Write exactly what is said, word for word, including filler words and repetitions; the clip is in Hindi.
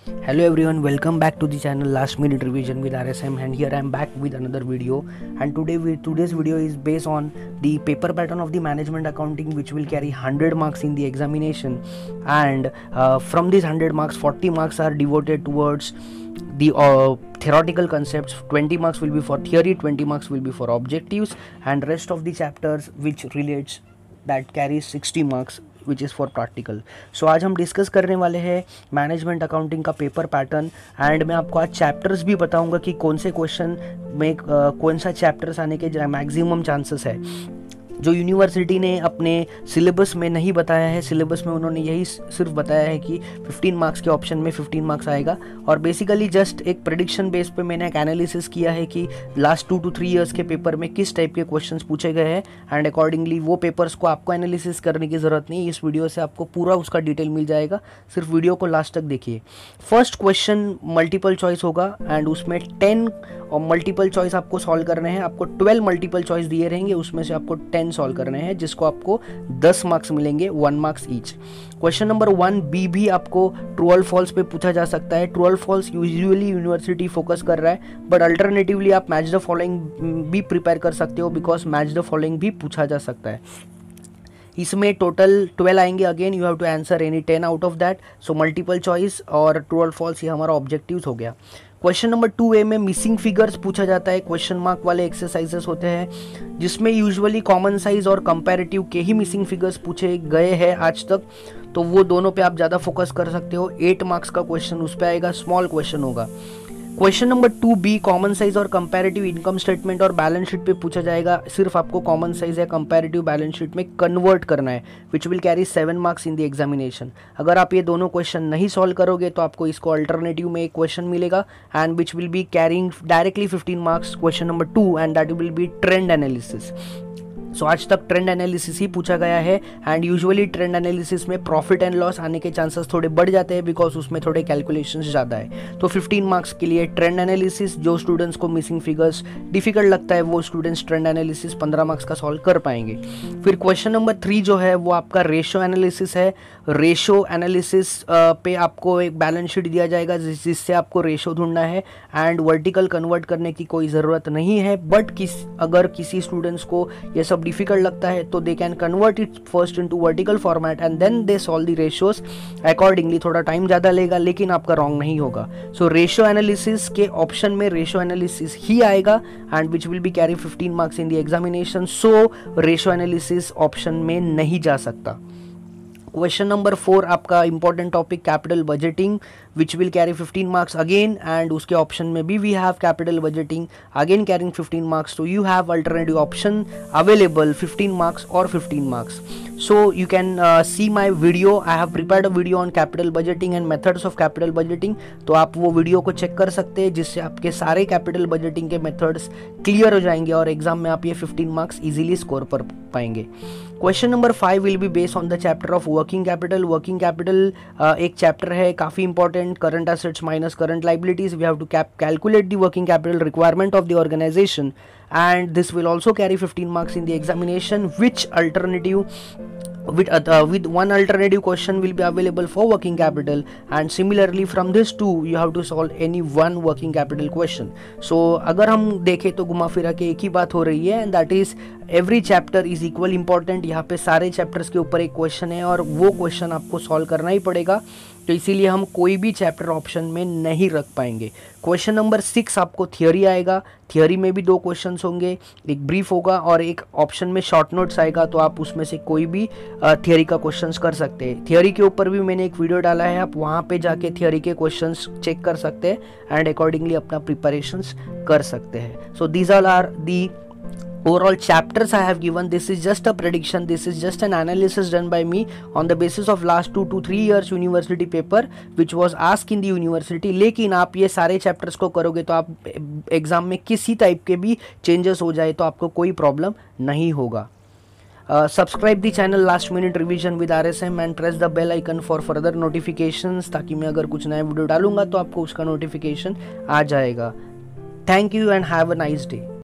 Hello everyone, welcome back to the channel Last Minute Revision with R S M, and here I am back with another video. And today we, today's video is based on the paper pattern of the management accounting, which will carry one hundred marks in the examination. And uh, from these one hundred marks, forty marks are devoted towards the uh, theoretical concepts, twenty marks will be for theory, twenty marks will be for objectives, and rest of the chapters which relates that carries sixty marks which is for practical. So आज हम डिस्कस करने वाले हैं मैनेजमेंट अकाउंटिंग का पेपर पैटर्न, एंड मैं आपको आज चैप्टर्स भी बताऊंगा कि कौन से क्वेश्चन में uh, कौन सा चैप्टर्स आने के मैक्सिमम चांसेस है. जो यूनिवर्सिटी ने अपने सिलेबस में नहीं बताया है, सिलेबस में उन्होंने यही सिर्फ बताया है कि फिफ्टीन मार्क्स के ऑप्शन में फिफ्टीन मार्क्स आएगा, और बेसिकली जस्ट एक प्रेडिक्शन बेस पे मैंने एक एनालिसिस किया है कि last two two three years के पेपर में किस टाइप के क्वेश्चंस पूछे गए हैं, एंड अकॉर्डिंगली वो पेपर्स को आपको एनालिसिस करने की ज़रूरत नहीं. इस वीडियो से आपको पूरा उसका डिटेल मिल जाएगा, सिर्फ वीडियो को लास्ट तक देखिए. फर्स्ट क्वेश्चन मल्टीपल चॉइस होगा, एंड उसमें टेन और मल्टीपल चॉइस आपको सॉल्व करने हैं. आपको ट्वेल्व मल्टीपल चॉइस दिए रहेंगे, उसमें से आपको टेन सॉल्व करने हैं, जिसको आपको दस मार्क्स मिलेंगे, one marks each. Question number one B भी आपको ट्रू और फॉल्स पे पूछा जा सकता है. ट्रू और फॉल्स यूजुअली यूनिवर्सिटी फोकस कर रहा है, बट अल्टरनेटिवली आप मैच द फॉलोइंग भी प्रिपेयर कर सकते हो, बिकॉज मैच द फॉलोइंग भी पूछा जा सकता है. इसमें टोटल ट्वेल्व आएंगे. Again you have to answer any ten out of that. So multiple choice और ट्रू और फॉल्स ये हमारा ऑब्जेक्टिव्स हो गया. क्वेश्चन नंबर टू ए में मिसिंग फिगर्स पूछा जाता है. क्वेश्चन मार्क वाले एक्सरसाइजेस होते हैं, जिसमें यूजुअली कॉमन साइज और कंपैरेटिव के ही मिसिंग फिगर्स पूछे गए हैं आज तक, तो वो दोनों पे आप ज़्यादा फोकस कर सकते हो. एट मार्क्स का क्वेश्चन उस पर आएगा, स्मॉल क्वेश्चन होगा. Question number two B common size और कंपैरेटिव इनकम स्टेटमेंट और बैलेंस शीट पे पूछा जाएगा. सिर्फ आपको कॉमन साइज या कंपैरेटिव बैलेंस शीट में कन्वर्ट करना है, which will carry seven marks in the examination. अगर आप ये दोनों क्वेश्चन नहीं सॉल्व करोगे तो आपको इसको अल्टरनेटिव में एक क्वेश्चन मिलेगा, and which will be carrying directly fifteen marks. Question number two, and that will be trend analysis. So so, आज तक ट्रेंड एनालिसिस ही पूछा गया है, एंड यूजुअली ट्रेंड एनालिसिस में प्रॉफिट एंड लॉस आने के चांसेस थोड़े बढ़ जाते हैं, बिकॉज उसमें थोड़े कैलकुलेशंस ज़्यादा है. तो फिफ्टीन मार्क्स के लिए ट्रेंड एनालिसिस. जो स्टूडेंट्स को मिसिंग फिगर्स डिफिकल्ट लगता है वो स्टूडेंट्स ट्रेंड एनालिसिस पंद्रह मार्क्स का सॉल्व कर पाएंगे. फिर क्वेश्चन नंबर थ्री जो है वो आपका रेशो एनालिसिस है. रेशो एनालिसिस पे आपको एक बैलेंस शीट दिया जाएगा, जिससे आपको रेशो ढूंढना है, एंड वर्टिकल कन्वर्ट करने की कोई ज़रूरत नहीं है. बट किस अगर किसी स्टूडेंट्स को ये सब डिफिकल्ट लगता है तो they can convert it first into vertical format, and then they solve the ratios accordingly. थोड़ा टाइम ज़्यादा लेगा, लेकिन आपका रॉन्ग नहीं होगा. सो रेशो एनालिसिस के ऑप्शन में रेशो एनालिसिस ही आएगा, and which will be carry fifteen marks in the examination. So ratio analysis option में नहीं जा सकता. क्वेश्चन नंबर फोर आपका important topic capital budgeting, which will carry fifteen marks again, and उसके ऑप्शन में भी we have capital budgeting again carrying fifteen marks. तो you have alternative option available, fifteen marks और fifteen marks. So you can see my video. I have prepared a video on capital budgeting and methods of capital budgeting. तो आप वो वीडियो को चेक कर सकते हैं, जिससे आपके सारे कैपिटल बजटिंग के मेथड्स क्लियर हो जाएंगे, और एग्जाम में आप ये फिफ्टीन मार्क्स इजीली स्कोर कर पाएंगे. Question number five will be based on the chapter of working capital. Working capital एक चैप्टर है काफ़ी important. Current assets minus current liabilities. We have to calculate the working capital requirement of the organisation, and this will also carry fifteen marks in the examination, which alternative with uh, with one alternative question will be available for working capital, and similarly from this too you have to solve any one working capital question. So अगर हम देखें तो घुमा फिरा के एक ही बात हो रही है, and that is every chapter is equal important. यहाँ पे सारे चैप्टर्स के ऊपर एक क्वेश्चन है, और वो क्वेश्चन आपको सॉल्व करना ही पड़ेगा. तो इसीलिए हम कोई भी चैप्टर ऑप्शन में नहीं रख पाएंगे. क्वेश्चन नंबर सिक्स आपको थियोरी आएगा. थियोरी में भी दो क्वेश्चंस होंगे, एक ब्रीफ होगा और एक ऑप्शन में शॉर्ट नोट्स आएगा. तो आप उसमें से कोई भी थियोरी का क्वेश्चंस कर सकते हैं. थियोरी के ऊपर भी मैंने एक वीडियो डाला है, आप वहाँ पे जाके थियोरी के क्वेश्चंस चेक कर सकते हैं, एंड अकॉर्डिंगली अपना प्रिपरेशंस कर सकते हैं. So these all are the overall chapters I have given. This is just a prediction, this is just an analysis done by me on the basis of last two to three years university paper which was asked in the university. लेकिन आप ये सारे चैप्टर्स को करोगे तो आप एग्जाम में किसी टाइप के भी चेंजेस हो जाए तो आपको कोई प्रॉब्लम नहीं होगा. Subscribe the channel last minute revision with R S M, and press the bell icon for further notifications, ताकि मैं अगर कुछ नया वीडियो डालूंगा तो आपको उसका नोटिफिकेशन आ जाएगा. Thank you and have a nice day.